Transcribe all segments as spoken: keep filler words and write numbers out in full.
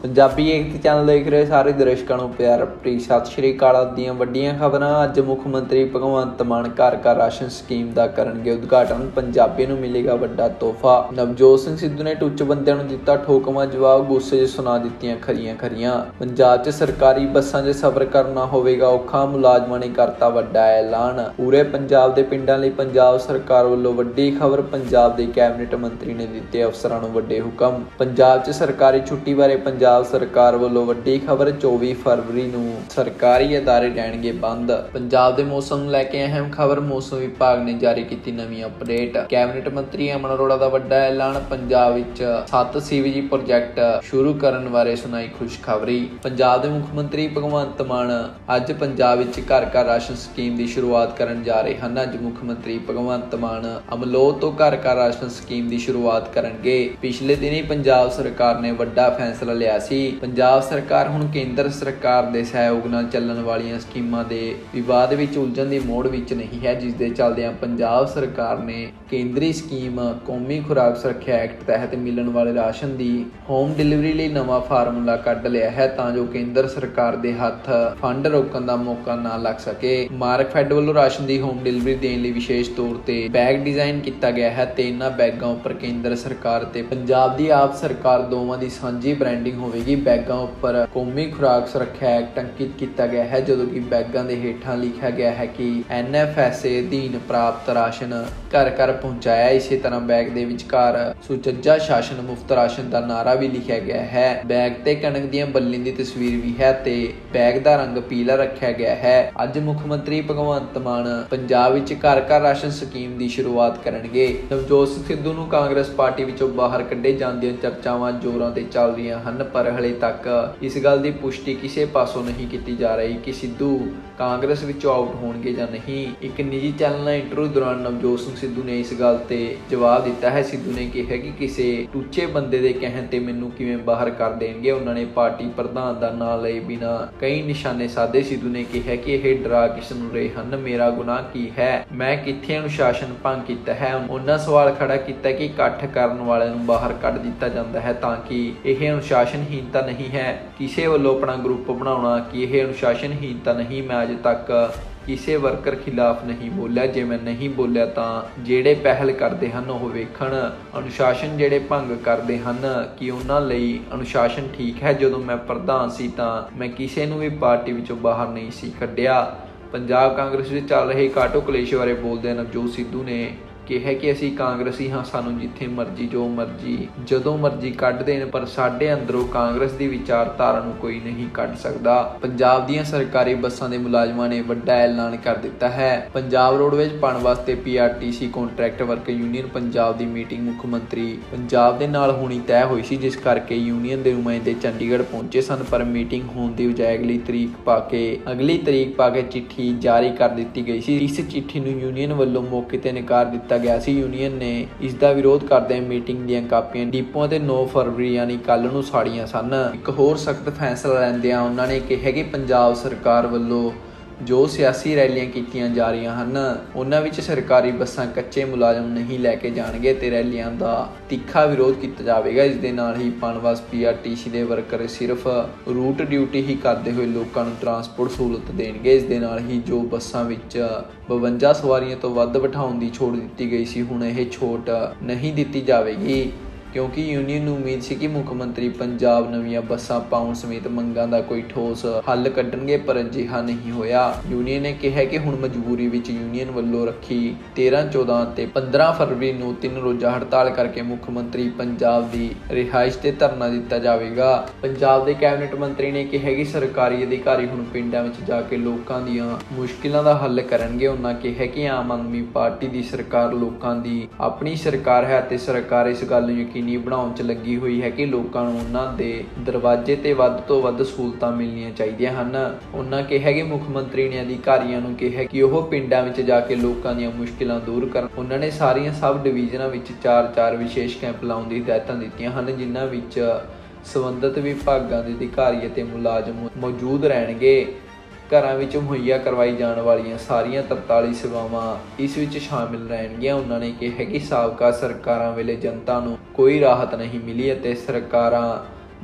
ਪੰਜਾਬੀ ਏਕਤਾ channel ਦੇਖ ਰਹੇ ਸਾਰੇ ਦਰਸ਼ਕਾਂ ਨੂੰ ਪਿਆਰ ਭਰੀ ਸਤਿ ਸ਼੍ਰੀ ਅਕਾਲ। ਦੀਆਂ ਵੱਡੀਆਂ ਖਬਰਾਂ। ਅੱਜ ਮੁੱਖ ਮੰਤਰੀ ਭਗਵੰਤ ਮਾਨ ਘਰ ਘਰ ਰਾਸ਼ਨ ਸਕੀਮ ਦਾ ਕਰਨਗੇ ਉਦਘਾਟਨ। ਪੰਜਾਬੀ ਨੂੰ ਮਿਲੇਗਾ ਵੱਡਾ ਤੋਹਫਾ। ਨਵਜੋਤ ਸਿੰਘ ਸਿੱਧੂ ਨੇ ਟੁੱਚ ਬੰਦਿਆਂ ਨੂੰ ਦਿੱਤਾ ਠੋਕਵਾਂ ਜਵਾਬ। ਗੁੱਸੇ 'ਚ ਸੁਣਾ ਦਿੱਤੀਆਂ ਖਰੀਆਂ ਖਰੀਆਂ। ਪੰਜਾਬ 'ਚ ਸਰਕਾਰੀ ਬੱਸਾਂ 'ਚ ਸਫ਼ਰ ਕਰਨਾ ਹੋਵੇਗਾ ਔਖਾ। ਮੁਲਾਜ਼ਮਾਂ ਨੇ ਕਰਤਾ ਵੱਡਾ ਐਲਾਨ। ਪੂਰੇ ਪੰਜਾਬ ਦੇ ਪਿੰਡਾਂ ਲਈ ਪੰਜਾਬ ਸਰਕਾਰ ਵੱਲੋਂ ਵੱਡੀ ਖਬਰ। ਪੰਜਾਬ ਦੇ ਕੈਬਨਿਟ ਮੰਤਰੀ ਨੇ ਦਿੱਤੇ ਅਫਸਰਾਂ ਨੂੰ ਵੱਡੇ ਹੁਕਮ। ਪੰਜਾਬ 'ਚ ਸਰਕਾਰੀ ਛੁੱਟੀ ਬਾਰੇ ਪੰਜਾਬ ਸਰਕਾਰ ਵੱਲੋਂ ਵੱਡੀ ਖਬਰ। ਚੌਵੀ ਫਰਵਰੀ ਨੂੰ ਸਰਕਾਰੀ ਅਦਾਰੇ ਰਹਿਣਗੇ ਬੰਦ। ਪੰਜਾਬ ਦੇ ਮੌਸਮ ਨੂੰ ਲੈ ਕੇ ਅਹਿਮ ਖਬਰ। ਮੌਸਮ ਵਿਭਾਗ ਨੇ ਜਾਰੀ ਕੀਤੀ ਨਵੀਂ ਅਪਡੇਟ। ਕੈਬਨਿਟ ਮੰਤਰੀ ਅਮਨ ਅਰੋੜਾ ਦਾ ਵੱਡਾ ਐਲਾਨ। ਪੰਜਾਬ ਵਿੱਚ ਸੱਤ ਸੀਵਰੇਜ ਪ੍ਰੋਜੈਕਟ ਸ਼ੁਰੂ ਕਰਨ ਬਾਰੇ ਸੁਣਾਈ ਖੁਸ਼ਖਬਰੀ। ਪੰਜਾਬ ਦੇ ਮੁੱਖ ਮੰਤਰੀ ਭਗਵੰਤ ਮਾਨ ਅੱਜ ਪੰਜਾਬ ਵਿੱਚ ਘਰ ਘਰ ਰਾਸ਼ਨ ਸਕੀਮ ਦੀ ਸ਼ੁਰੂਆਤ ਕਰਨ ਜਾ ਰਹੇ ਹਨ। ਅੱਜ ਮੁੱਖ ਮੰਤਰੀ ਭਗਵੰਤ ਮਾਨ ਅਮਲੋਹ ਤੋਂ ਘਰ ਘਰ ਰਾਸ਼ਨ ਸਕੀਮ ਦੀ ਸ਼ੁਰੂਆਤ ਕਰਨਗੇ। ਪਿਛਲੇ ਦਿਨੀ ਪੰਜਾਬ ਸਰਕਾਰ ਨੇ ਵੱਡਾ ਫੈਸਲਾ ਲਿਆ ਸੀ। ਪੰਜਾਬ ਸਰਕਾਰ ਹੁਣ ਕੇਂਦਰ ਸਰਕਾਰ ਦੇ ਸਹਿਯੋਗ ਨਾਲ ਚੱਲਣ ਵਾਲੀਆਂ ਸਕੀਮਾਂ ਦੇ ਵਿਵਾਦ ਵਿੱਚ ਉਲਝਣ ਦੀ ਮੋੜ ਵਿੱਚ ਨਹੀਂ ਹੈ, ਜਿਸ ਦੇ ਚੱਲਦਿਆਂ ਪੰਜਾਬ ਸਰਕਾਰ ਨੇ ਕੇਂਦਰੀ ਸਕੀਮ ਕੌਮੀ ਖੁਰਾਕ ਸੁਰੱਖਿਆ ਐਕਟ ਤਹਿਤ ਮਿਲਣ ਵਾਲੇ ਰਾਸ਼ਨ ਦੀ ਹੋਮ ਡਿਲੀਵਰੀ ਲਈ ਨਵਾਂ ਫਾਰਮੂਲਾ ਕੱਢ ਲਿਆ ਹੈ, ਤਾਂ ਜੋ ਕੇਂਦਰ ਸਰਕਾਰ ਦੇ ਹੱਥ ਫੰਡ ਰੋਕਣ ਦਾ ਮੌਕਾ ਨਾ ਲੱਗ ਸਕੇ। ਮਾਰਕਫੈਡ ਵੱਲੋਂ ਰਾਸ਼ਨ ਦੀ ਹੋਮ ਡਿਲੀਵਰੀ ਦੇਣ ਲਈ ਵਿਸ਼ੇਸ਼ ਤੌਰ ਤੇ ਬੈਗ ਡਿਜ਼ਾਈਨ ਕੀਤਾ ਗਿਆ ਹੈ ਤੇ ਇਹਨਾਂ ਬੈਗਾਂ ਉੱਪਰ ਕੇਂਦਰ ਸਰਕਾਰ ਤੇ ਪੰਜਾਬ ਦੀ ਆਪ ਸਰਕਾਰ ਦੋਵਾਂ ਦੀ ਸਾਂਝੀ ਬ੍ਰਾਂਡਿੰਗ ਹੋਵੇਗੀ। ਬੈਗਾਂ ਉੱਪਰ ਕੌਮੀ ਖੁਰਾਕ ਸੁਰੱਖਿਆ ਐਕਟ ਅੰਕਿਤ ਕੀਤਾ ਗਿਆ ਹੈ, ਜਦੋਂ ਕਿ ਬੈਗਾਂ ਦੇ ਹੇਠਾਂ ਲਿਖਿਆ ਗਿਆ ਹੈ ਕਿ ਐਨ ਐਫ ਐਸ ਏ ਅਧੀਨ ਪ੍ਰਾਪਤ ਰਾਸ਼ਨ ਘਰ ਘਰ ਪਹੁੰਚਾਇਆ। ਇਸੇ ਤਰ੍ਹਾਂ ਬੈਗ ਦੇ ਵਿਚਕਾਰ ਸੁਚੱਜਾ ਸ਼ਾਸਨ ਮੁਫਤ ਰਾਸ਼ਨ ਦਾ ਨਾਅਰਾ ਵੀ ਲਿਖਿਆ ਗਿਆ ਹੈ। ਬੈਗ ਤੇ ਕਣਕ ਦੀਆਂ ਬੱਲੀਆਂ ਦੀ ਤਸਵੀਰ ਵੀ ਹੈ ਤੇ ਬੈਗ ਦਾ ਰੰਗ ਪੀਲਾ ਰੱਖਿਆ ਗਿਆ ਹੈ। ਅੱਜ ਮੁੱਖ ਮੰਤਰੀ ਭਗਵੰਤ ਮਾਨ ਪੰਜਾਬ ਵਿੱਚ ਘਰ ਘਰ ਰਾਸ਼ਨ ਸਕੀਮ ਦੀ ਸ਼ੁਰੂਆਤ ਕਰਨਗੇ। ਨਵਜੋਤ ਸਿੰਘ ਸਿੱਧੂ ਨੂੰ ਕਾਂਗਰਸ ਪਾਰਟੀ ਵਿੱਚੋਂ ਬਾਹਰ ਕੱਢੇ ਜਾਣ ਦੀਆਂ ਚਰਚਾਵਾਂ ਜ਼ੋਰਾਂ ਤੇ ਚੱਲ ਰਹੀਆਂ ਹਨ, ਪਰ ਹਲੇ ਤੱਕ ਇਸ ਗੱਲ ਦੀ ਪੁਸ਼ਟੀ ਕਿਸੇ ਪਾਸੋਂ ਨਹੀਂ ਕੀਤੀ ਜਾ ਰਹੀ ਕਿ ਸਿੱਧੂ ਕਾਂਗਰਸ ਵਿੱਚੋਂ ਆਊਟ ਹੋਣਗੇ ਜਾਂ ਨਹੀਂ। ਇੱਕ ਨਿੱਜੀ ਚੈਨਲ ਨਾਲ ਇੰਟਰਵਿਊ ਦੌਰਾਨ ਨਵਜੋਤ ਸਿੰਘ ਸਿੱਧੂ ਨੇ ਇਸ ਗੱਲ ਤੇ ਜਵਾਬ ਦਿੱਤਾ ਹੈ। ਸਿੱਧੂ ਨੇ ਕਿਹਾ ਕਿ ਕਿਸੇ ਟੁੱਚੇ ਬੰਦੇ ਦੇ ਕਹਿਣ ਤੇ ਮੈਨੂੰ ਕਿਵੇਂ ਬਾਹਰ ਕਰ ਦੇਣਗੇ। ਉਹਨਾਂ ਨੇ ਪਾਰਟੀ ਪ੍ਰਧਾਨ ਦਾ ਨਾਂ ਲਏ ਬਿਨਾਂ ਕਈ ਨਿਸ਼ਾਨੇ ਸਾਧੇ। ਸਿੱਧੂ ਨੇ ਕਿਹਾ ਕਿ ਇਹ ਡਰਾ ਕਿਸ ਨੂੰ ਰਹੇ ਹਨ, ਮੇਰਾ ਗੁਨਾਹ ਕੀ ਹੈ, ਮੈਂ ਕਿੱਥੇ ਅਨੁਸ਼ਾਸਨ ਭੰਗ ਕੀਤਾ ਹੈ। ਉਹਨਾਂ ਸਵਾਲ ਖੜਾ ਕੀਤਾ ਕਿ ਇਕੱਠ ਕਰਨ ਵਾਲਿਆਂ ਨੂੰ ਬਾਹਰ ਕੱਢ ਦਿੱਤਾ ਜਾਂਦਾ ਹੈ ਤਾਂ ਕਿ ਇਹ ਅਨੁਸ਼ਾਸਨਹੀਨਤਾ ਨਹੀਂ ਹੈ। ਕਿਸੇ ਵੱਲੋਂ ਆਪਣਾ ਗਰੁੱਪ ਬਣਾਉਣਾ ਕਿ ਇਹ ਅਨੁਸ਼ਾਸਨਹੀਨਤਾ ਨਹੀਂ। ਮੈਂ ਅੱਜ ਤੱਕ ਕਿਸੇ ਵਰਕਰ ਖਿਲਾਫ ਨਹੀਂ ਬੋਲਿਆ। ਜੇ ਮੈਂ ਨਹੀਂ ਬੋਲਿਆ ਤਾਂ ਜਿਹੜੇ ਪਹਿਲ ਕਰਦੇ ਹਨ ਉਹ ਵੇਖਣ। ਅਨੁਸ਼ਾਸਨ ਜਿਹੜੇ ਭੰਗ ਕਰਦੇ ਹਨ ਕਿ ਉਹਨਾਂ ਲਈ ਅਨੁਸ਼ਾਸਨ ਠੀਕ ਹੈ। ਜਦੋਂ ਮੈਂ ਪ੍ਰਧਾਨ ਸੀ ਤਾਂ ਮੈਂ ਕਿਸੇ ਨੂੰ ਵੀ ਪਾਰਟੀ ਵਿੱਚੋਂ ਬਾਹਰ ਨਹੀਂ ਸੀ ਕੱਢਿਆ। ਪੰਜਾਬ ਕਾਂਗਰਸ ਵਿੱਚ ਚੱਲ ਰਹੇ ਕਾਟੋ ਕਲੇਸ਼ ਬਾਰੇ ਬੋਲਦਿਆਂ ਨਵਜੋਤ ਸਿੱਧੂ ਨੇ ਕਿਹਾ ਕਿ ਅਸੀਂ ਕਾਂਗਰਸੀ ਹਾਂ, ਸਾਨੂੰ ਜਿੱਥੇ ਮਰਜ਼ੀ ਜੋ ਮਰਜ਼ੀ ਜਦੋਂ ਮਰਜ਼ੀ ਕੱਢ ਦੇਣ, ਪਰ ਸਾਡੇ ਅੰਦਰੋਂ ਕਾਂਗਰਸ ਦੀ ਵਿਚਾਰਧਾਰਾ ਨੂੰ ਕੋਈ ਨਹੀਂ ਕੱਢ ਸਕਦਾ। ਪੰਜਾਬ ਦੀਆਂ ਸਰਕਾਰੀ ਬੱਸਾਂ ਦੇ ਮੁਲਾਜ਼ਮਾਂ ਨੇ ਵੱਡਾ ਐਲਾਨ ਕਰ ਦਿੱਤਾ ਹੈ। ਪੰਜਾਬ ਰੋਡਵੇਜ਼ ਪਾਉਣ ਵਾਸਤੇ P R T C contract worker union Punjab ਦੀ ਮੀਟਿੰਗ ਮੁੱਖ ਮੰਤਰੀ ਪੰਜਾਬ ਦੇ ਨਾਲ ਹੋਣੀ ਤੈਅ ਹੋਈ ਸੀ, ਜਿਸ ਕਰਕੇ ਯੂਨੀਅਨ ਦੇ ਨੁਮਾਇੰਦੇ ਚੰਡੀਗੜ੍ਹ ਪਹੁੰਚੇ ਸਨ, ਪਰ ਮੀਟਿੰਗ ਹੋਣ ਦੀ ਬਜਾਏ ਅਗਲੀ ਤਰੀਕ ਪਾ ਕੇ ਅਗਲੀ ਤਰੀਕ ਪਾ ਕੇ ਚਿੱਠੀ ਜਾਰੀ ਕਰ ਦਿੱਤੀ ਗਈ ਸੀ। ਇਸ ਚਿੱਠੀ ਨੂੰ ਯੂਨੀਅਨ ਵੱਲੋਂ ਮੌਕੇ ਤੇ ਨਕਾਰ ਦਿੱਤਾ ਗਿਆ ਸੀ। ਯੂਨੀਅਨ ਨੇ ਇਸ ਦਾ ਵਿਰੋਧ ਕਰਦਿਆਂ ਮੀਟਿੰਗ ਦੀਆਂ ਕਾਪੀਆਂ ਡਿਪੂਆਂ ਤੇ ਨੌ ਫਰਵਰੀ ਯਾਨੀ ਕੱਲ ਨੂੰ ਸਾੜੀਆਂ ਸਨ। ਇੱਕ ਹੋਰ ਸਖਤ ਫੈਸਲਾ ਲੈਂਦਿਆਂ ਉਹਨਾਂ ਨੇ ਕਿਹਾ ਕਿ ਪੰਜਾਬ ਸਰਕਾਰ ਵੱਲੋਂ ਜੋ ਸਿਆਸੀ ਰੈਲੀਆਂ ਕੀਤੀਆਂ ਜਾ ਰਹੀਆਂ ਹਨ ਉਹਨਾਂ ਵਿੱਚ ਸਰਕਾਰੀ ਬੱਸਾਂ ਕੱਚੇ ਮੁਲਾਜ਼ਮ ਨਹੀਂ ਲੈ ਕੇ ਜਾਣਗੇ ਤੇ ਰੈਲੀਆਂ ਦਾ ਤਿੱਖਾ ਵਿਰੋਧ ਕੀਤਾ ਜਾਵੇਗਾ। ਇਸ ਦੇ ਨਾਲ ਹੀ Punbus P R T C ਦੇ ਵਰਕਰ ਸਿਰਫ ਰੂਟ ਡਿਊਟੀ ਹੀ ਕਰਦੇ ਹੋਏ ਲੋਕਾਂ ਨੂੰ ਟਰਾਂਸਪੋਰਟ ਸਹੂਲਤ ਦੇਣਗੇ। ਇਸ ਦੇ ਨਾਲ ਹੀ ਜੋ ਬੱਸਾਂ ਵਿੱਚ ਬਵੰਜਾ ਸਵਾਰੀਆਂ ਤੋਂ ਵੱਧ ਬਿਠਾਉਣ ਦੀ ਛੋਟ ਦਿੱਤੀ ਗਈ ਸੀ, ਹੁਣ ਇਹ ਛੋਟ ਨਹੀਂ ਦਿੱਤੀ ਜਾਵੇਗੀ, ਕਿਉਂਕਿ ਯੂਨੀਅਨ ਨੂੰ ਉਮੀਦ ਸੀ ਕਿ ਮੁੱਖ ਮੰਤਰੀ ਪੰਜਾਬ ਨਵੀਆਂ ਬੱਸਾਂ ਪਾਉਣ ਸਮੇਤ ਮੰਗਾਂ ਦਾ ਕੋਈ ਠੋਸ ਹੱਲ ਕੱਢਣਗੇ, ਪਰ ਅਜਿਹਾ ਨਹੀਂ ਹੋਇਆ। ਯੂਨੀਅਨ ਨੇ ਕਿਹਾ ਕਿ ਹੁਣ ਮਜਬੂਰੀ ਵਿੱਚ ਯੂਨੀਅਨ ਵੱਲੋਂ ਰੱਖੀ ਤੇਰਾਂ ਚੌਦਾਂ ਤੇ ਪੰਦਰਾਂ ਫਰਵਰੀ ਨੂੰ ਤਿੰਨ ਰੋਜ਼ਾ ਹੜਤਾਲ ਕਰਕੇ ਮੁੱਖ ਮੰਤਰੀ ਪੰਜਾਬ ਦੀ ਰਿਹਾਇਸ਼ ਤੇ ਧਰਨਾ ਦਿੱਤਾ ਜਾਵੇਗਾ। ਪੰਜਾਬ ਦੇ ਕੈਬਨਿਟ ਮੰਤਰੀ ਨੇ ਕਿਹਾ ਕਿ ਸਰਕਾਰੀ ਅਧਿਕਾਰੀ ਹੁਣ ਪਿੰਡਾਂ ਵਿੱਚ ਜਾ ਕੇ ਲੋਕਾਂ ਦੀਆਂ ਮੁਸ਼ਕਿਲਾਂ ਦਾ ਹੱਲ ਕਰਨਗੇ। ਉਹਨਾਂ ਕਿਹਾ ਕਿ ਆਮ ਆਦਮੀ ਪਾਰਟੀ ਦੀ ਸਰਕਾਰ ਲੋਕਾਂ ਦੀ ਆਪਣੀ ਸਰਕਾਰ ਹੈ ਅਤੇ ਸਰਕਾਰ ਇਸ ਗੱਲ ਨੂੰ ਯਕੀਨੀ ਬਣਾਉਣ 'ਚ ਲੱਗੀ ਹੋਈ ਹੈ ਕਿ ਲੋਕਾਂ ਨੂੰ ਉਹਨਾਂ ਦੇ ਦਰਵਾਜ਼ੇ ਤੇ ਵੱਧ ਤੋਂ ਵੱਧ ਸਹੂਲਤਾਂ ਮਿਲਣੀਆਂ ਚਾਹੀਦੀਆਂ ਹਨ। ਉਹਨਾਂ ਕਿਹਾ ਕਿ ਮੁੱਖ ਮੰਤਰੀ ਨੇ ਅਧਿਕਾਰੀਆਂ ਨੂੰ ਕਿਹਾ ਕਿ ਉਹ ਪਿੰਡਾਂ ਵਿੱਚ ਜਾ ਕੇ ਲੋਕਾਂ ਦੀਆਂ ਮੁਸ਼ਕਿਲਾਂ ਦੂਰ ਕਰਨ। ਉਹਨਾਂ ਨੇ ਸਾਰੀਆਂ ਸਬ ਡਿਵੀਜ਼ਨਾਂ ਵਿੱਚ ਚਾਰ ਚਾਰ ਵਿਸ਼ੇਸ਼ ਕੈਂਪ ਲਾਉਣ ਦੀ ਹਦਾਇਤਾਂ ਦਿੱਤੀਆਂ ਹਨ, ਜਿਨ੍ਹਾਂ ਵਿੱਚ ਸੰਬੰਧਿਤ ਵਿਭਾਗਾਂ ਦੇ ਅਧਿਕਾਰੀ ਅਤੇ ਮੁਲਾਜ਼ਮ ਮੌਜੂਦ ਰਹਿਣਗੇ। ਘਰਾਂ ਵਿੱਚ ਮੁਹੱਈਆ ਕਰਵਾਈ ਜਾਣ ਵਾਲੀਆਂ ਸਾਰੀਆਂ ਤਰਤਾਲੀ ਸੇਵਾਵਾਂ ਇਸ ਵਿੱਚ ਸ਼ਾਮਿਲ ਰਹਿਣਗੀਆਂ। ਉਹਨਾਂ ਨੇ ਕਿਹਾ ਕਿ ਸਾਬਕਾ ਸਰਕਾਰਾਂ ਵੇਲੇ ਜਨਤਾ ਨੂੰ ਕੋਈ ਰਾਹਤ ਨਹੀਂ ਮਿਲੀ ਅਤੇ ਸਰਕਾਰਾਂ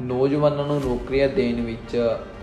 ਨੌਜਵਾਨਾਂ ਨੂੰ ਨੌਕਰੀਆਂ ਦੇਣ ਵਿੱਚ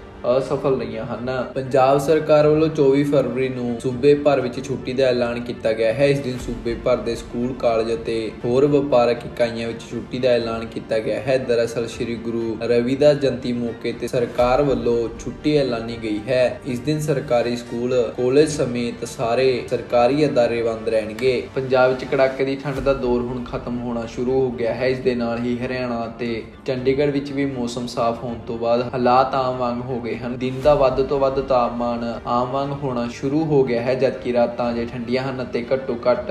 असफल रही हैं। पंजाब सरकार वालों चौबीस फरवरी ਨੂੰ सूबे भर ਵਿੱਚ छुट्टी का ऐलान किया गया है। इस दिन सूबे भर के स्कूल कालेज ਅਤੇ होर ਵਪਾਰਕ इकाइयां ਵਿੱਚ छुट्टी का ऐलान किया गया है। दरअसल श्री गुरु रविदास जयंती मौके ਤੇ सरकार वालों छुट्टी ऐलानी गई है। इस दिन सरकारी स्कूल कॉलेज समेत सारे सरकारी अदारे बंद रहणगे। पंजाब ਵਿੱਚ कड़ाके की ठंड का दौर ਹੁਣ खत्म होना शुरू हो गया है। इस ਦੇ ਨਾਲ ਹੀ हरियाणा ਅਤੇ चंडीगढ़ ਵਿੱਚ भी मौसम साफ होने तो बाद हालात आम वांग हो ਹਨ। ਦਿਨ ਦਾ ਵੱਧ ਤੋਂ ਵੱਧ ਤਾਪਮਾਨ ਆਮ ਵਾਂਗ ਹੋਣਾ ਸ਼ੁਰੂ ਹੋ ਗਿਆ ਹੈ, ਜਦਕਿ ਰਾਤਾਂ ਜੇ ਠੰਡੀਆਂ ਹਨ ਅਤੇ ਘੱਟੋ ਘੱਟ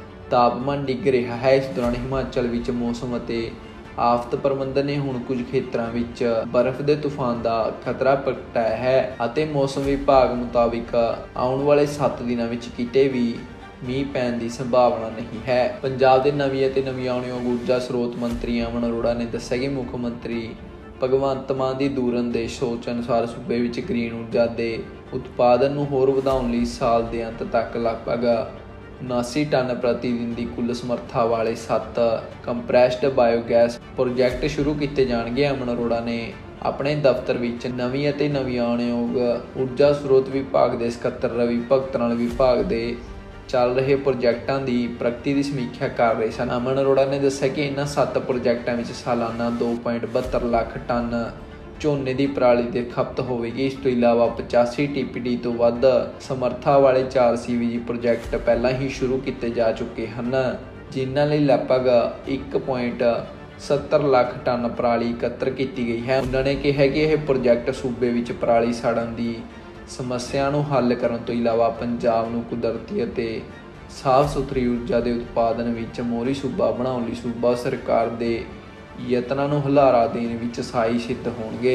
ਤਾਪਮਾਨ ਡਿੱਗ ਰਿਹਾ ਹੈ। ਇਸ ਦੌਰਾਨ ਹਿਮਾਚਲ ਵਿੱਚ ਮੌਸਮ ਅਤੇ ਆਫਤ ਪ੍ਰਬੰਧਨ ਨੇ ਹੁਣ ਕੁਝ ਖੇਤਰਾਂ ਵਿੱਚ ਬਰਫ਼ ਦੇ ਤੂਫਾਨ ਦਾ ਖਤਰਾ ਪ੍ਰਗਟਾਇਆ ਹੈ ਅਤੇ ਮੌਸਮ ਵਿਭਾਗ ਮੁਤਾਬਿਕ ਆਉਣ ਵਾਲੇ ਸੱਤ ਦਿਨਾਂ ਵਿੱਚ ਕਿਤੇ ਵੀ ਮੀਂਹ ਪੈਣ ਦੀ ਸੰਭਾਵਨਾ ਨਹੀਂ ਹੈ। ਪੰਜਾਬ ਦੇ ਨਵੀਂ ਅਤੇ ਨਵਿਆਉਣਯੋਗ ਊਰਜਾ ਸਰੋਤ ਮੰਤਰੀ ਅਮਨ ਅਰੋੜਾ ਨੇ ਦੱਸਿਆ ਕਿ ਮੁੱਖ ਮੰਤਰੀ ਭਗਵੰਤ ਮਾਨ ਦੀ ਦੂਰਅੰਦੇਸ਼ ਸੋਚ ਅਨੁਸਾਰ ਸੂਬੇ ਵਿੱਚ ਗ੍ਰੀਨ ਊਰਜਾ ਦੇ ਉਤਪਾਦਨ ਨੂੰ ਹੋਰ ਵਧਾਉਣ ਲਈ ਸਾਲ ਦੇ ਅੰਤ ਤੱਕ ਲਗਭਗ ਉਨਾਸੀ ਟਨ ਪ੍ਰਤੀ ਦਿਨ ਦੀ ਕੁੱਲ ਸਮਰੱਥਾ ਵਾਲੇ ਸੱਤ ਕੰਪਰੈਸਡ ਬਾਇਓਗੈਸ ਪ੍ਰੋਜੈਕਟ ਸ਼ੁਰੂ ਕੀਤੇ ਜਾਣਗੇ। ਅਮਨ ਅਰੋੜਾ ਨੇ ਆਪਣੇ ਦਫ਼ਤਰ ਵਿੱਚ ਨਵੀਂ ਅਤੇ ਨਵਿਆਉਣਯੋਗ ਊਰਜਾ ਸਰੋਤ ਵਿਭਾਗ ਦੇ ਸਕੱਤਰ ਰਵੀ ਭਗਤ ਨਾਲ ਵਿਭਾਗ ਦੇ ਚੱਲ ਰਹੇ ਪ੍ਰੋਜੈਕਟਾਂ ਦੀ ਪ੍ਰਗਤੀ ਦੀ ਸਮੀਖਿਆ ਕਰ ਰਹੇ ਸਨ। ਅਮਨ ਅਰੋੜਾ ਨੇ ਦੱਸਿਆ ਕਿ ਇਹਨਾਂ ਸੱਤ ਪ੍ਰੋਜੈਕਟਾਂ ਵਿੱਚ ਸਾਲਾਨਾ ਦੋ ਪੁਆਇੰਟ ਬਹੱਤਰ ਲੱਖ ਟਨ ਝੋਨੇ ਦੀ ਪਰਾਲੀ ਦੀ ਖਪਤ ਹੋਵੇਗੀ। ਇਸ ਤੋਂ ਇਲਾਵਾ ਪਚਾਸੀ ਟੀ ਪੀ ਡੀ ਤੋਂ ਵੱਧ ਸਮਰੱਥਾ ਵਾਲੇ ਚਾਰ ਸੀ ਵੀ ਜੀ ਪ੍ਰੋਜੈਕਟ ਪਹਿਲਾਂ ਹੀ ਸ਼ੁਰੂ ਕੀਤੇ ਜਾ ਚੁੱਕੇ ਹਨ, ਜਿਨ੍ਹਾਂ ਲਈ ਲਗਭਗ ਇੱਕ ਪੁਆਇੰਟ ਸੱਤਰ ਲੱਖ ਟਨ ਪਰਾਲੀ ਇਕੱਤਰ ਕੀਤੀ ਗਈ ਹੈ। ਉਹਨਾਂ ਨੇ ਕਿਹਾ ਕਿ ਇਹ ਪ੍ਰੋਜੈਕਟ ਸੂਬੇ ਵਿੱਚ ਪਰਾਲੀ ਸਾੜਨ ਦੀ ਸਮੱਸਿਆ ਨੂੰ ਹੱਲ ਕਰਨ ਤੋਂ ਇਲਾਵਾ ਪੰਜਾਬ ਨੂੰ ਕੁਦਰਤੀ ਅਤੇ ਸਾਫ਼ ਸੁਥਰੀ ਊਰਜਾ ਦੇ ਉਤਪਾਦਨ ਵਿੱਚ ਮੋਹਰੀ ਸੂਬਾ ਬਣਾਉਣ ਲਈ ਸੂਬਾ ਸਰਕਾਰ ਦੇ ਯਤਨਾਂ ਨੂੰ ਹੁਲਾਰਾ ਦੇਣ ਵਿੱਚ ਸਹਾਈ ਸਿੱਧ ਹੋਣਗੇ।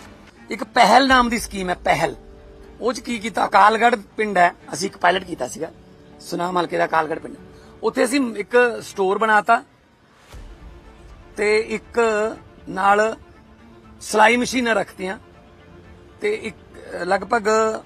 ਇੱਕ ਪਹਿਲ ਨਾਮ ਦੀ ਸਕੀਮ ਹੈ। ਪਹਿਲ ਉਹ 'ਚ ਕੀ ਕੀਤਾ, ਅਕਾਲਗੜ੍ਹ ਪਿੰਡ ਹੈ, ਅਸੀਂ ਇੱਕ ਪਾਇਲਟ ਕੀਤਾ ਸੀਗਾ ਸੁਨਾਮ ਹਲਕੇ ਦਾ ਅਕਾਲਗੜ੍ਹ ਪਿੰਡ। ਉੱਥੇ ਅਸੀਂ ਇੱਕ ਸਟੋਰ ਬਣਾਤਾ ਤੇ ਇੱਕ ਨਾਲ ਸਿਲਾਈ ਮਸ਼ੀਨਾਂ ਰੱਖਤੀਆਂ ਤੇ ਇੱਕ ਲਗਭਗ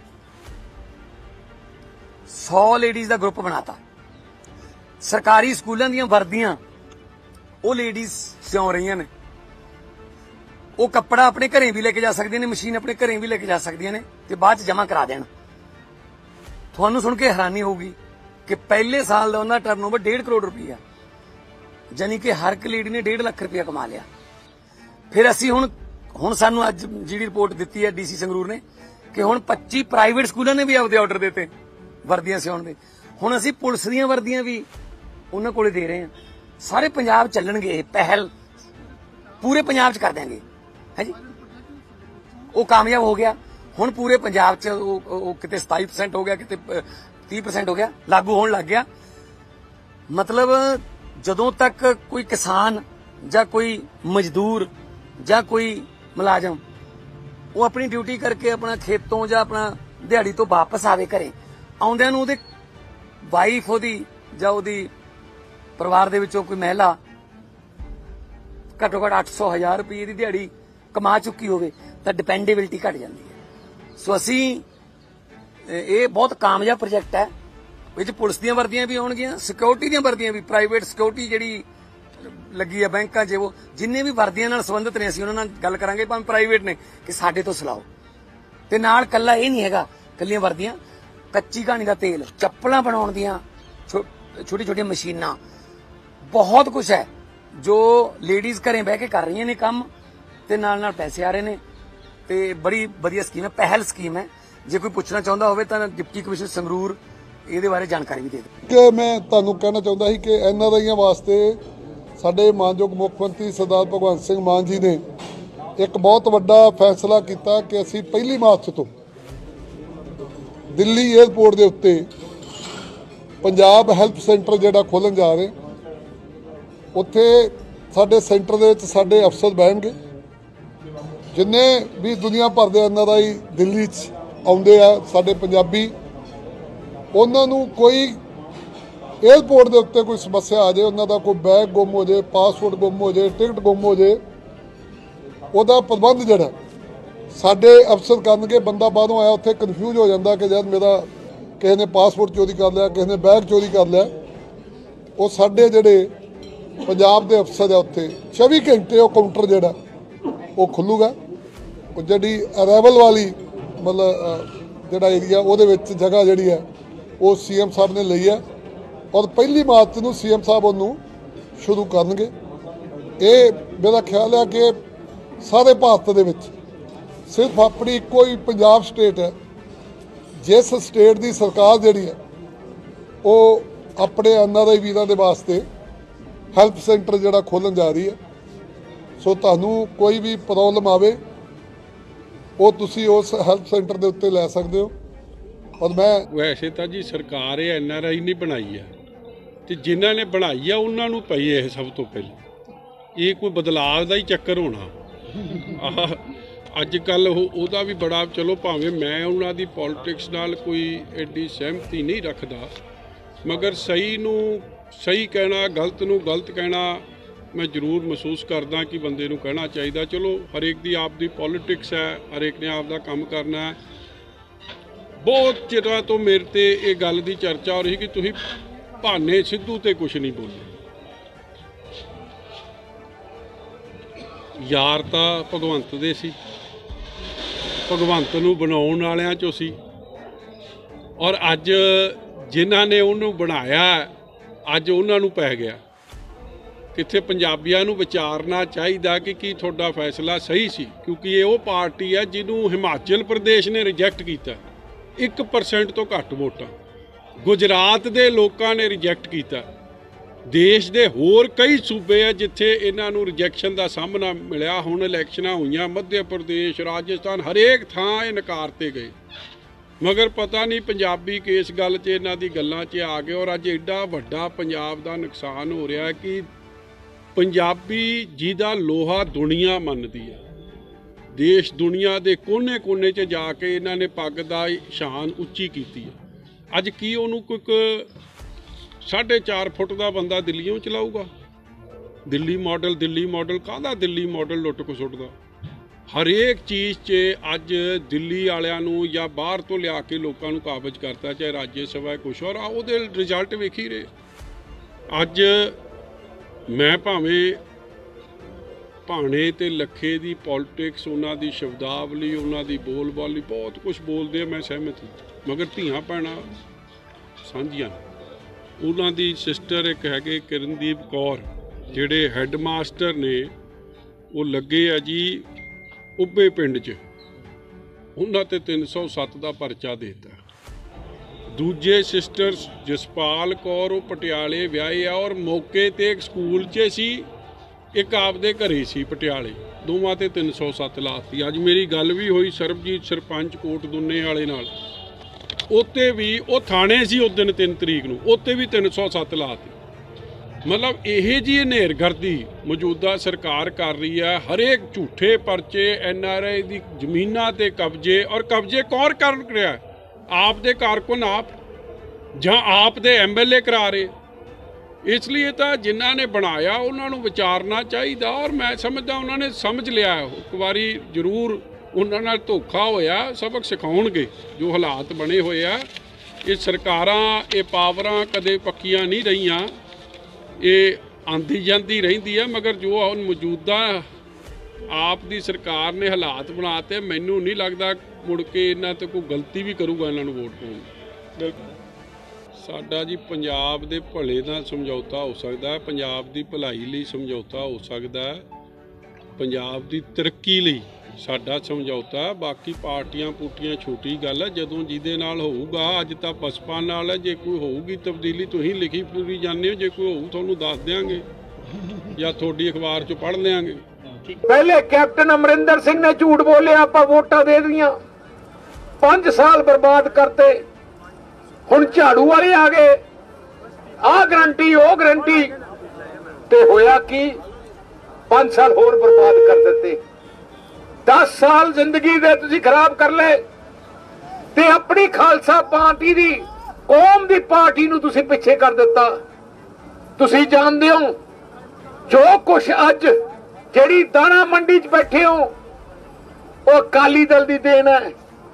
ਸੌ ਲੇਡੀਜ਼ ਦਾ ਗਰੁੱਪ ਬਣਾਤਾ। ਸਰਕਾਰੀ ਸਕੂਲਾਂ ਦੀਆਂ ਵਰਦੀਆਂ ਉਹ ਲੇਡੀਜ਼ ਸਿਉਂ ਰਹੀਆਂ ਨੇ। ਉਹ ਕੱਪੜਾ ਆਪਣੇ ਘਰੇ ਵੀ ਲੈ ਕੇ ਜਾ ਸਕਦੀਆਂ ਨੇ, ਮਸ਼ੀਨ ਆਪਣੇ ਘਰੇ ਵੀ ਲੈ ਕੇ ਜਾ ਸਕਦੀਆਂ ਨੇ ਤੇ ਬਾਅਦ ਚ ਜਮ੍ਹਾਂ ਕਰਾ ਦੇਣ। ਤੁਹਾਨੂੰ ਸੁਣ ਕੇ ਹੈਰਾਨੀ ਹੋਊਗੀ ਕਿ ਪਹਿਲੇ ਸਾਲ ਦਾ ਉਹਨਾਂ ਟਰਨਓਵਰ ਡੇਢ ਕਰੋੜ ਰੁਪਈਆ, ਜਾਨੀ ਕਿ ਹਰ ਇੱਕ ਲੇਡੀ ਨੇ ਡੇਢ ਲੱਖ ਰੁਪਇਆ ਕਮਾ ਲਿਆ। ਫਿਰ ਅਸੀਂ ਹੁਣ ਹੁਣ ਸਾਨੂੰ ਅੱਜ ਜਿਹੜੀ ਰਿਪੋਰਟ ਦਿੱਤੀ ਹੈ ਡੀਸੀ ਸੰਗਰੂਰ ਨੇ ਕਿ ਹੁਣ ਪੱਚੀ ਪ੍ਰਾਈਵੇਟ ਸਕੂਲਾਂ ਨੇ ਵੀ ਆਪਦੇ ਆਰਡਰ ਦਿੱਤੇ ਵਰਦੀਆਂ ਸਿਉਣ ਦੇ। ਹੁਣ ਅਸੀਂ ਪੁਲਿਸ ਦੀਆਂ ਵਰਦੀਆਂ ਵੀ ਉਹਨਾਂ ਕੋਲੇ ਦੇ ਰਹੇ ਹਾਂ। ਸਾਰੇ ਪੰਜਾਬ ਚੱਲਣਗੇ ਇਹ ਪਹਿਲ, ਪੂਰੇ ਪੰਜਾਬ ਚ ਕਰ ਦਿਆਂਗੇ ਹੈ ਜੀ। ਉਹ ਕਾਮਯਾਬ ਹੋ ਗਿਆ। ਹੁਣ ਪੂਰੇ ਪੰਜਾਬ ਚ ਉਹ ਕਿਤੇ ਸਤਾਈ ਪਰਸੈਂਟ ਹੋ ਗਿਆ, ਕਿਤੇ ਤੀਹ ਪਰਸੈਂਟ ਹੋ ਗਿਆ, ਲਾਗੂ ਹੋਣ ਲੱਗ ਗਿਆ। ਮਤਲਬ ਜਦੋਂ ਤੱਕ ਕੋਈ ਕਿਸਾਨ ਜਾਂ ਕੋਈ ਮਜ਼ਦੂਰ ਜਾਂ ਕੋਈ ਮੁਲਾਜ਼ਮ ਉਹ ਆਪਣੀ ਡਿਊਟੀ ਕਰਕੇ ਆਪਣਾ ਖੇਤੋਂ ਜਾਂ ਆਪਣਾ ਦਿਹਾੜੀ ਤੋਂ ਵਾਪਸ ਆਵੇ ਘਰੇ, ਆਉਂਦਿਆਂ ਨੂੰ ਉਹਦੇ ਵਾਈਫ ਉਹਦੀ ਜਾਂ ਉਹਦੀ ਪਰਿਵਾਰ ਦੇ ਵਿੱਚੋਂ ਕੋਈ ਮਹਿਲਾ ਘੱਟੋ ਘੱਟ ਅੱਠ ਸੌ ਹਜ਼ਾਰ ਰੁਪਏ ਦੀ ਦਿਹਾੜੀ ਕਮਾ ਚੁੱਕੀ ਹੋਵੇ ਤਾਂ ਡਿਪੈਂਡੇਬਿਲਿਟੀ ਘਟ ਜਾਂਦੀ ਹੈ। ਸੋ ਅਸੀਂ ਇਹ ਬਹੁਤ ਕਾਮਯਾਬ ਪ੍ਰੋਜੈਕਟ ਹੈ। ਵਿੱਚ ਪੁਲਿਸ ਦੀਆਂ ਵਰਦੀਆਂ ਵੀ ਆਉਣਗੀਆਂ, ਸਿਕਿਉਰਿਟੀ ਦੀਆਂ ਵਰਦੀਆਂ ਵੀ, ਪ੍ਰਾਈਵੇਟ ਸਿਕਿਉਰਿਟੀ ਜਿਹੜੀ ਲੱਗੀ ਆ ਬੈਂਕਾਂ 'ਚ, ਉਹ ਜਿੰਨੇ ਵੀ ਵਰਦੀਆਂ ਨਾਲ ਸੰਬੰਧਿਤ ਨੇ ਅਸੀਂ ਉਹਨਾਂ ਨਾਲ ਗੱਲ ਕਰਾਂਗੇ, ਭਾਵੇਂ ਪ੍ਰਾਈਵੇਟ ਨੇ, ਕਿ ਸਾਡੇ ਤੋਂ ਸਿਲਾਓ। ਤੇ ਨਾਲ ਕੱਲਾ ਇਹ ਨਹੀਂ ਹੈਗਾ ਕੱਲੀਆਂ ਵਰਦੀਆਂ, ਕੱਚੀ ਕਹਾਣੀ ਦਾ ਤੇਲ, ਚੱਪਲਾਂ ਬਣਾਉਣ ਦੀਆਂ ਛੋਟੀ ਛੋਟੀਆਂ ਮਸ਼ੀਨਾਂ, ਬਹੁਤ ਕੁਝ ਹੈ ਜੋ ਲੇਡੀਜ਼ ਘਰੇ ਬਹਿ ਕੇ ਕਰ ਰਹੀਆਂ ਨੇ ਕੰਮ ਤੇ ਨਾਲ ਨਾਲ ਪੈਸੇ ਆ ਰਹੇ ਨੇ। ਤੇ ਬੜੀ ਵਧੀਆ ਸਕੀਮ ਹੈ, ਪਹਿਲ ਸਕੀਮ ਹੈ। ਜੇ ਕੋਈ ਪੁੱਛਣਾ ਚਾਹੁੰਦਾ ਹੋਵੇ ਤਾਂ ਡਿਪਟੀ ਕਮਿਸ਼ਨਰ ਸੰਗਰੂਰ ਇਹਦੇ ਬਾਰੇ ਜਾਣਕਾਰੀ ਵੀ ਦੇ ਦੇ। ਕਿ ਮੈਂ ਤੁਹਾਨੂੰ ਕਹਿਣਾ ਚਾਹੁੰਦਾ ਸੀ ਕਿ ਐਨ ਆਰ ਆਈਆਂ ਵਾਸਤੇ ਸਾਡੇ ਮਾਨਯੋਗ ਮੁੱਖ ਮੰਤਰੀ ਸਰਦਾਰ ਭਗਵੰਤ ਸਿੰਘ ਮਾਨ ਜੀ ਨੇ ਇੱਕ ਬਹੁਤ ਵੱਡਾ ਫੈਸਲਾ ਕੀਤਾ ਕਿ ਅਸੀਂ ਪਹਿਲੀ ਮਾਰਚ ਤੋਂ ਦਿੱਲੀ ਏਅਰਪੋਰਟ ਦੇ ਉੱਤੇ ਪੰਜਾਬ ਹੈਲਪ ਸੈਂਟਰ ਜਿਹੜਾ ਖੋਲ੍ਹਣ ਜਾ ਰਹੇ। ਉੱਥੇ ਸਾਡੇ ਸੈਂਟਰ ਦੇ ਵਿੱਚ ਸਾਡੇ ਅਫਸਰ ਬਹਿਣਗੇ, ਜਿੰਨੇ ਵੀ ਦੁਨੀਆ ਭਰ ਦੇ ਐਨ ਆਰ ਆਈ ਦਿੱਲੀ 'ਚ ਆਉਂਦੇ ਆ ਸਾਡੇ ਪੰਜਾਬੀ, ਉਹਨਾਂ ਨੂੰ ਕੋਈ ਏਅਰਪੋਰਟ ਦੇ ਉੱਤੇ ਕੋਈ ਸਮੱਸਿਆ ਆ ਜਾਏ, ਉਹਨਾਂ ਦਾ ਕੋਈ ਬੈਗ ਗੁੰਮ ਹੋ ਜਾਏ, ਪਾਸਪੋਰਟ ਗੁੰਮ ਹੋ ਜਾਏ, ਟਿਕਟ ਗੁੰਮ ਹੋ ਜਾਏ, ਉਹਦਾ ਪ੍ਰਬੰਧ ਜਿਹੜਾ ਸਾਡੇ ਅਫਸਰ ਕਰਨਗੇ। ਬੰਦਾ ਬਾਹਰੋਂ ਆਇਆ ਉੱਥੇ ਕਨਫਿਊਜ਼ ਹੋ ਜਾਂਦਾ ਕਿ ਜਦ ਮੇਰਾ ਕਿਸੇ ਨੇ ਪਾਸਪੋਰਟ ਚੋਰੀ ਕਰ ਲਿਆ, ਕਿਸੇ ਨੇ ਬੈਗ ਚੋਰੀ ਕਰ ਲਿਆ। ਉਹ ਸਾਡੇ ਜਿਹੜੇ ਪੰਜਾਬ ਦੇ ਅਫਸਰ ਆ ਉੱਥੇ ਚੌਵੀ ਘੰਟੇ ਉਹ ਕਾਊਂਟਰ ਜਿਹੜਾ ਉਹ ਖੁੱਲੂਗਾ। ਉਹ ਜਿਹੜੀ ਅਰਾਈਵਲ ਵਾਲੀ ਮਤਲਬ ਜਿਹੜਾ ਏਰੀਆ ਉਹਦੇ ਵਿੱਚ ਜਗ੍ਹਾ ਜਿਹੜੀ ਹੈ ਉਹ ਸੀਐਮ ਸਾਹਿਬ ਨੇ ਲਈ ਹੈ ਔਰ ਪਹਿਲੀ ਮਾਰਚ ਨੂੰ ਸੀਐਮ ਸਾਹਿਬ ਉਹਨੂੰ ਸ਼ੁਰੂ ਕਰਨਗੇ। ਇਹ ਮੇਰਾ ਖਿਆਲ ਹੈ ਕਿ ਸਾਰੇ ਭਾਰਤ ਦੇ ਵਿੱਚ ਸਿਰਫ ਆਪਣੀ ਇੱਕੋ ਹੀ ਪੰਜਾਬ ਸਟੇਟ ਹੈ ਜਿਸ ਸਟੇਟ ਦੀ ਸਰਕਾਰ ਜਿਹੜੀ ਹੈ ਉਹ ਆਪਣੇ ਐਨ ਆਰ ਆਈ ਵੀਰਾਂ ਦੇ ਵਾਸਤੇ ਹੈਲਪ ਸੈਂਟਰ ਜਿਹੜਾ ਖੋਲ੍ਹਣ ਜਾ ਰਹੀ ਹੈ। ਸੋ ਤੁਹਾਨੂੰ ਕੋਈ ਵੀ ਪ੍ਰੋਬਲਮ ਆਵੇ ਉਹ ਤੁਸੀਂ ਉਸ ਹੈਲਪ ਸੈਂਟਰ ਦੇ ਉੱਤੇ ਲੈ ਸਕਦੇ ਹੋ। ਔਰ ਮੈਂ ਵੈਸੇ ਤਾਂ ਜੀ ਸਰਕਾਰ ਇਹ ਐਨ ਆਰ ਆਈ ਨਹੀਂ ਬਣਾਈ ਹੈ ਤੇ ਜਿਨ੍ਹਾਂ ਨੇ ਬਣਾਈ ਆ ਉਹਨਾਂ ਨੂੰ ਪਈ ਇਹ ਸਭ ਤੋਂ ਪਹਿਲਾਂ ਇਹ ਕੋਈ ਬਦਲਾਅ ਦਾ ਹੀ ਚੱਕਰ ਹੋਣਾ। ਆਹ ਅੱਜ ਕੱਲ੍ਹ ਉਹ ਉਹਦਾ ਵੀ ਬੜਾ ਚਲੋ ਭਾਵੇਂ ਮੈਂ ਉਹਨਾਂ ਦੀ ਪੋਲੀਟਿਕਸ ਨਾਲ ਕੋਈ ਐਡੀ ਸਹਿਮਤੀ ਨਹੀਂ ਰੱਖਦਾ ਮਗਰ ਸਹੀ ਨੂੰ ਸਹੀ ਕਹਿਣਾ ਗਲਤ ਨੂੰ ਗਲਤ ਕਹਿਣਾ ਮੈਂ ਜ਼ਰੂਰ ਮਹਿਸੂਸ ਕਰਦਾ ਕਿ ਬੰਦੇ ਨੂੰ ਕਹਿਣਾ ਚਾਹੀਦਾ। ਚਲੋ ਹਰੇਕ ਦੀ ਆਪ ਦੀ ਪੋਲੀਟਿਕਸ ਹੈ, ਹਰੇਕ ਨੇ ਆਪ ਦਾ ਕੰਮ ਕਰਨਾ ਹੈ। ਬਹੁਤ ਚਿਰਾਂ ਤੋਂ ਮੇਰੇ ਤੇ ਇਹ ਗੱਲ ਦੀ ਚਰਚਾ ਹੋ ਰਹੀ ਕਿ ਤੁਸੀਂ ਭਾਨੇ ਸਿੱਧੂ ਤੇ ਕੁਛ ਨਹੀਂ ਬੋਲੇ। ਯਾਰ ਤਾਂ ਭਗਵੰਤ ਦੇ ਸੀ, ਭਗਵੰਤ ਨੂੰ ਬਣਾਉਣ ਵਾਲਿਆਂ ਚੋਂ ਸੀ ਔਰ ਅੱਜ ਜਿਨ੍ਹਾਂ ਨੇ ਉਹਨੂੰ ਬਣਾਇਆ ਅੱਜ ਉਹਨਾਂ ਨੂੰ ਪੈ ਗਿਆ। ਕਿੱਥੇ ਪੰਜਾਬੀਆਂ ਨੂੰ ਵਿਚਾਰਨਾ ਚਾਹੀਦਾ ਕਿ ਕੀ ਤੁਹਾਡਾ ਫੈਸਲਾ ਸਹੀ ਸੀ, ਕਿਉਂਕਿ ਇਹ ਉਹ ਪਾਰਟੀ ਹੈ ਜਿਹਨੂੰ ਹਿਮਾਚਲ ਪ੍ਰਦੇਸ਼ ਨੇ ਰਿਜੈਕਟ ਕੀਤਾ ਇੱਕ ਪਰਸੈਂਟ ਤੋਂ ਘੱਟ ਵੋਟਾਂ, ਗੁਜਰਾਤ ਦੇ ਲੋਕਾਂ ਨੇ ਰਿਜੈਕਟ ਕੀਤਾ। ਦੇਸ਼ ਦੇ ਹੋਰ ਕਈ ਸੂਬੇ ਆ ਜਿੱਥੇ ਇਹਨਾਂ ਨੂੰ ਰਿਜੈਕਸ਼ਨ ਦਾ ਸਾਹਮਣਾ ਮਿਲਿਆ। ਹੁਣ ਇਲੈਕਸ਼ਨਾਂ ਹੋਈਆਂ ਮੱਧ ਪ੍ਰਦੇਸ਼, ਰਾਜਸਥਾਨ, ਹਰੇਕ ਥਾਂ ਇਹ ਨਕਾਰਤੇ ਗਏ ਮਗਰ ਪਤਾ ਨਹੀਂ ਪੰਜਾਬੀ ਕਿਸ ਗੱਲ 'ਚ ਇਹਨਾਂ ਦੀ ਗੱਲਾਂ 'ਚ ਆ ਗਏ ਔਰ ਅੱਜ ਐਡਾ ਵੱਡਾ ਪੰਜਾਬ ਦਾ ਨੁਕਸਾਨ ਹੋ ਰਿਹਾ ਕਿ ਪੰਜਾਬੀ ਜਿਹਦਾ ਲੋਹਾ ਦੁਨੀਆ ਮੰਨਦੀ ਹੈ, ਦੇਸ਼ ਦੁਨੀਆ ਦੇ ਕੋਨੇ-ਕੋਨੇ 'ਚ ਜਾ ਕੇ ਇਹਨਾਂ ਨੇ ਪੱਗ ਦਾ ਸ਼ਾਨ ਉੱਚੀ ਕੀਤੀ ਹੈ। ਅੱਜ ਕੀ ਉਹਨੂੰ ਕੋਈ ਸਾਢੇ ਚਾਰ ਫੁੱਟ ਦਾ ਬੰਦਾ ਦਿੱਲੀੋਂ ਚਲਾਊਗਾ? ਦਿੱਲੀ ਮਾਡਲ ਦਿੱਲੀ ਮਾਡਲ ਕਾਹਦਾ ਦਿੱਲੀ ਮਾਡਲ ਲੁੱਟ ਕੇ ਸੁੱਟਦਾ? ਹਰੇਕ ਚੀਜ਼ 'ਚ ਅੱਜ ਦਿੱਲੀ ਵਾਲਿਆਂ ਨੂੰ ਜਾਂ ਬਾਹਰ ਤੋਂ ਲਿਆ ਕੇ ਲੋਕਾਂ ਨੂੰ ਕਾਬਜ਼ ਕਰਤਾ, ਚਾਹੇ ਰਾਜ ਸਭਾ ਕੁਛ ਔਰ ਉਹਦੇ ਰਿਜ਼ਲਟ ਵੇਖ ਹੀ ਰਹੇ। ਅੱਜ ਮੈਂ ਭਾਵੇਂ ਭਾਣੇ ਤੇ ਲੱਖੇ ਦੀ ਪੋਲੀਟਿਕਸ, ਉਹਨਾਂ ਦੀ ਸ਼ਬਦਾਵਲੀ, ਉਹਨਾਂ ਦੀ ਬੋਲਬਾਲੀ ਬਹੁਤ ਕੁਝ ਬੋਲਦੇ ਆ, ਮੈਂ ਸਹਿਮਤ ਹਾਂ ਮਗਰ ਧੀਆਂ ਭੈਣਾਂ ਸਾਂਝੀਆਂ। ਉਹਨਾਂ ਦੀ ਸਿਸਟਰ ਇੱਕ ਹੈਗੇ ਕਿਰਨਦੀਪ ਕੌਰ ਜਿਹੜੇ ਹੈੱਡ ਮਾਸਟਰ ਨੇ, ਉਹ ਲੱਗੇ ਆ ਜੀ ਉੱਭੇ ਪਿੰਡ 'ਚ, ਉਹਨਾਂ ਤੇ ਤਿੰਨ ਸੌ ਸੱਤ ਦਾ ਪਰਚਾ ਦੇ ਦਿੱਤਾ। ਦੂਜੇ ਸਿਸਟਰ ਜਸਪਾਲ ਕੌਰ ਉਹ ਪਟਿਆਲੇ ਵਿਆਹੇ ਆ ਔਰ ਮੌਕੇ 'ਤੇ ਇੱਕ ਸਕੂਲ 'ਚ ਸੀ, ਇੱਕ ਆਪਦੇ ਘਰੇ ਸੀ ਪਟਿਆਲੇ, ਦੋਵਾਂ 'ਤੇ ਤਿੰਨ ਸੌ ਸੱਤ ਲਾਤੀ। ਅੱਜ ਮੇਰੀ ਗੱਲ ਵੀ ਹੋਈ ਸਰਬਜੀਤ ਸਰਪੰਚ ਕੋਟ ਦੁੰਨੇ ਵਾਲੇ ਨਾਲ, ਉੱਤੇ ਵੀ ਉਹ ਥਾਣੇ ਸੀ ਉਸ ਦਿਨ ਤਿੰਨ ਤਰੀਕ ਨੂੰ, ਉੱਤੇ ਵੀ ਤਿੰਨ ਸੌ ਸੱਤ ਲਾਤੀ। ਮਤਲਬ ਇਹ ਜੀ ਹਨੇਰਗਰਦੀ ਮੌਜੂਦਾ ਸਰਕਾਰ ਕਰ ਰਹੀ ਹੈ। ਹਰੇਕ ਝੂਠੇ ਪਰਚੇ, ਐਨ ਆਰ ਆਈ ਦੀ ਜ਼ਮੀਨਾਂ 'ਤੇ ਕਬਜ਼ੇ, ਔਰ ਕਬਜ਼ੇ ਕੌਣ ਕਰ ਰਿਹਾ? ਆਪ ਦੇ ਕਾਰਕੁਨ ਆਪ ਜਾਂ ਆਪ ਦੇ ਐਮ ਐਲ ਏ ਕਰਾ ਰਹੇ। ਇਸ ਲਈ ਤਾਂ ਜਿਨ੍ਹਾਂ ਨੇ ਬਣਾਇਆ ਉਹਨਾਂ ਨੂੰ ਵਿਚਾਰਨਾ ਚਾਹੀਦਾ ਔਰ ਮੈਂ ਸਮਝਦਾ ਉਹਨਾਂ ਨੇ ਸਮਝ ਲਿਆ। ਇੱਕ ਵਾਰੀ ਜ਼ਰੂਰ ਉਹਨਾਂ ਨਾਲ ਧੋਖਾ ਹੋਇਆ, ਸਬਕ ਸਿਖਾਉਣਗੇ। ਜੋ ਹਾਲਾਤ ਬਣੇ ਹੋਏ ਆ, ਇਹ ਸਰਕਾਰਾਂ, ਇਹ ਪਾਵਰਾਂ ਕਦੇ ਪੱਕੀਆਂ ਨਹੀਂ ਰਹੀਆਂ, ਇਹ ਆਂਦੀ ਜਾਂਦੀ ਰਹਿੰਦੀ ਹੈ ਮਗਰ ਜੋ ਹੁਣ ਮੌਜੂਦਾ ਆਪ ਦੀ ਸਰਕਾਰ ਨੇ ਹਾਲਾਤ ਬਣਾਤੇ, ਮੈਨੂੰ ਨਹੀਂ ਲੱਗਦਾ ਮੁੜ ਕੇ ਇਹਨਾਂ ਤੇ ਕੋਈ ਗਲਤੀ ਵੀ ਕਰੂਗਾ ਇਹਨਾਂ ਨੂੰ ਵੋਟ ਪਾਉਣ। ਬਿਲਕੁਲ ਸਾਡਾ ਜੀ ਪੰਜਾਬ ਦੇ ਭਲੇ ਦਾ ਸਮਝੌਤਾ ਹੋ ਸਕਦਾ, ਪੰਜਾਬ ਦੀ ਭਲਾਈ ਲਈ ਸਮਝੌਤਾ ਹੋ ਸਕਦਾ, ਪੰਜਾਬ ਦੀ ਤਰੱਕੀ ਲਈ ਸਾਡਾ ਸਮਝੌਤਾ। ਬਾਕੀ ਪਾਰਟੀਆਂ ਪੂਟੀਆਂ ਛੋਟੀ ਗੱਲ ਹੈ, ਜਦੋਂ ਜਿਹਦੇ ਨਾਲ ਹੋਊਗਾ। ਅੱਜ ਤਾਂ ਬਸਪਾ ਨਾਲ ਹੈ, ਜੇ ਕੋਈ ਹੋਊਗੀ ਤਬਦੀਲੀ ਤੁਸੀਂ ਲਿਖੀ ਪੂਰੀ ਜਾਂਦੇ ਹੋ, ਜੇ ਕੋਈ ਹੋਊ ਤੁਹਾਨੂੰ ਦੱਸ ਦਿਆਂਗੇ ਜਾਂ ਤੁਹਾਡੀ ਅਖਬਾਰ 'ਚ ਪੜ੍ਹ ਲਿਆਂਗੇ। ਪਹਿਲੇ ਕੈਪਟਨ ਅਮਰਿੰਦਰ ਸਿੰਘ ਨੇ ਝੂਠ ਬੋਲਿਆ, ਆਪਾਂ ਵੋਟਾਂ ਦੇ ਦੀਆਂ, ਪੰਜ ਸਾਲ ਬਰਬਾਦ ਕਰਤੇ। ਹੁਣ ਝਾੜੂ ਵਾਲੇ ਆ ਗਏ, ਆਹ ਗਰੰਟੀ ਉਹ ਗਰੰਟੀ, ਤੇ ਹੋਇਆ ਕੀ? ਪੰਜ ਸਾਲ ਹੋਰ ਬਰਬਾਦ ਕਰ ਦਿੱਤੇ। ਦਸ ਸਾਲ ਜ਼ਿੰਦਗੀ ਦੇ ਤੁਸੀਂ ਖਰਾਬ ਕਰ ਲਏ ਤੇ ਆਪਣੀ ਖਾਲਸਾ ਪਾਰਟੀ ਦੀ, ਕੌਮ ਦੀ ਪਾਰਟੀ ਨੂੰ ਤੁਸੀਂ ਪਿੱਛੇ ਕਰ ਦਿੱਤਾ। ਤੁਸੀਂ ਜਾਣਦੇ ਹੋ ਜੋ ਕੁਛ ਅੱਜ ਜਿਹੜੀ ਦਾਣਾ ਮੰਡੀ 'ਚ ਬੈਠੇ ਹੋ ਉਹ ਅਕਾਲੀ ਦਲ ਦੀ ਦੇਣ ਹੈ।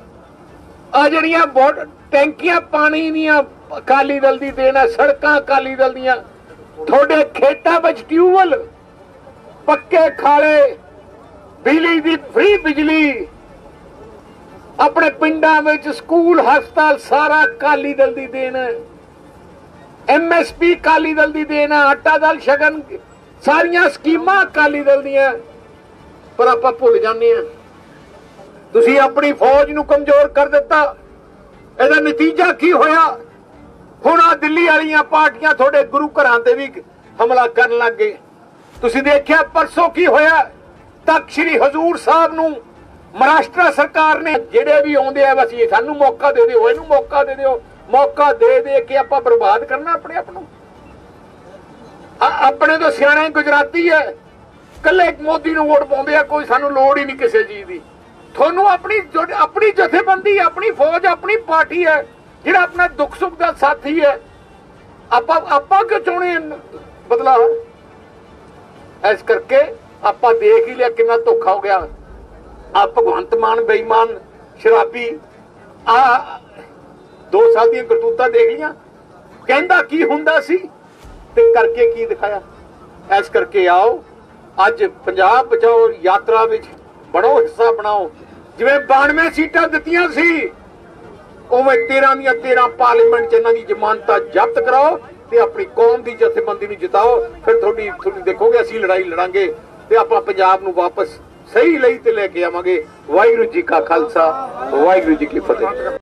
ਆ ਜਿਹੜੀਆਂ ਟੈਂਕੀਆਂ ਪਾਣੀ ਦੀਆਂ ਅਕਾਲੀ ਦਲ ਦੀ ਦੇਣ ਹੈ, ਸੜਕਾਂ ਅਕਾਲੀ ਦਲ ਦੀਆਂ, ਤੁਹਾਡੇ ਖੇਤਾਂ ਵਿੱਚ ਟਿਊਬਵੈੱਲ, ਪੱਕੇ ਖਾਲੇ, ਬਿਜਲੀ ਦੀ ਫ੍ਰੀ ਬਿਜਲੀ ਆਪਣੇ ਪਿੰਡਾਂ ਵਿੱਚ ਸਕੂਲ ਹਸਪਤਾਲ ਸਾਰਾ ਅਕਾਲੀ ਦਲ ਦੀ ਦੇਣ ਹੈ। ਐਮਐਸਪੀ ਅਕਾਲੀ ਦਲ ਦੀ ਦੇਣ ਹੈ। ਆਟਾ ਦਾਲ ਸ਼ਗਨ ਸਾਰੀਆਂ ਸਕੀਮਾਂ ਅਕਾਲੀ ਦਲ ਦੀਆਂ, ਪਰ ਆਪਾਂ ਭੁੱਲ ਜਾਂਦੇ ਹਾਂ। ਤੁਸੀਂ ਆਪਣੀ ਫੌਜ ਨੂੰ ਕਮਜ਼ੋਰ ਕਰ ਦਿੱਤਾ। ਇਹਦਾ ਨਤੀਜਾ ਕੀ ਹੋਇਆ? ਹੁਣ ਆ ਦਿੱਲੀ ਵਾਲੀਆਂ ਪਾਰਟੀਆਂ ਤੁਹਾਡੇ ਗੁਰੂ ਘਰਾਂ ਤੇ ਵੀ ਹਮਲਾ ਕਰਨ ਲੱਗ ਗਏ। ਤੁਸੀਂ ਦੇਖਿਆ ਪਰਸੋਂ ਕੀ ਹੋਇਆ? ਤਖਤ ਸ੍ਰੀ ਹਜ਼ੂਰ ਸਾਹਿਬ ਨੂੰ ਮਹਾਰਾਸ਼ਟਰ ਸਰਕਾਰ ਨੇ, ਜਿਹੜੇ ਵੀ ਆਉਂਦੇ ਆ ਬਸ ਇਹ ਸਾਨੂੰ ਮੌਕਾ ਦੇ ਦਿਓ, ਇਹਨੂੰ ਮੌਕਾ ਦੇ ਦਿਓ, ਮੌਕਾ ਦੇ ਦੇ ਕੇ ਆਪਾਂ ਬਰਬਾਦ ਕਰਨਾ ਆਪਣੇ ਆਪ ਨੂੰ। ਆਪਣੇ ਤੋਂ ਸਿਆਣੇ ਗੁਜਰਾਤੀ ਹੈ, ਕੱਲੇ ਮੋਦੀ ਨੂੰ ਵੋਟ ਪਾਉਂਦੇ ਆ, ਕੋਈ ਸਾਨੂੰ ਲੋੜ ਹੀ ਨਹੀਂ ਕਿਸੇ ਚੀਜ਼ ਦੀ। ਤੁਹਾਨੂੰ ਆਪਣੀ ਆਪਣੀ ਜਥੇਬੰਦੀ, ਆਪਣੀ ਫੌਜ, ਆਪਣੀ ਪਾਰਟੀ ਹੈ, ਜਿਹੜਾ ਆਪਣਾ ਦੁੱਖ ਸੁੱਖ ਦਾ ਸਾਥੀ ਹੈ। ਆਪਾਂ ਆਪਾਂ ਕਿਉਂ ਚਾਹੁੰਦੇ ਬਦਲਾ? ਇਸ ਕਰਕੇ ਆਪਾਂ ਦੇਖ ਹੀ ਲਿਆ ਕਿੰਨਾ ਧੋਖਾ ਹੋ ਗਿਆ। ਆ ਭਗਵੰਤ ਮਾਨ ਬੇਈਮਾਨ ਸ਼ਰਾਬੀ, ਆ ਦੋ ਸਾਲ ਦੀਆਂ ਕਰਤੂਤਾਂ ਦੇਖ ਲੀਆਂ। ਕਹਿੰਦਾ ਕੀ ਹੁੰਦਾ ਸੀ ਤੇ ਕਰਕੇ ਕੀ ਦਿਖਾਇਆ। ਇਸ ਕਰਕੇ ਆਓ ਅੱਜ ਪੰਜਾਬ ਬਚਾਓ ਯਾਤਰਾ ਵਿੱਚ ਬਣੋ, ਹਿੱਸਾ ਬਣਾਓ। ਜਿਵੇਂ ਬਾਨਵੇਂ ਸੀਟਾਂ ਦਿੱਤੀਆਂ ਸੀ ਉਵੇਂ ਤੇਰਾਂ ਦੀਆਂ ਤੇਰਾਂ ਪਾਰਲੀਮੈਂਟ 'ਚ ਇਹਨਾਂ ਦੀ ਜ਼ਮਾਨਤਾਂ ਜ਼ਬਤ ਕਰਾਓ ਤੇ ਆਪਣੀ ਕੌਮ ਦੀ ਜਥੇਬੰਦੀ ਨੂੰ ਜਿਤਾਓ। ਫਿਰ ਤੁਹਾਡੀ ਤੁਹਾਨੂੰ ਦੇਖੋਗੇ ਅਸੀਂ ਲੜਾਈ ਲੜਾਂਗੇ ਤੇ ਆਪਾਂ ਪੰਜਾਬ ਨੂੰ ਵਾਪਸ ਸਹੀ ਲਈ ਤੇ ਲੈ ਕੇ ਆਵਾਂਗੇ। ਵਾਹਿਗੁਰੂ ਜੀ ਕਾ ਖਾਲਸਾ, ਵਾਹਿਗੁਰੂ ਜੀ ਕੀ ਫਤਿਹ।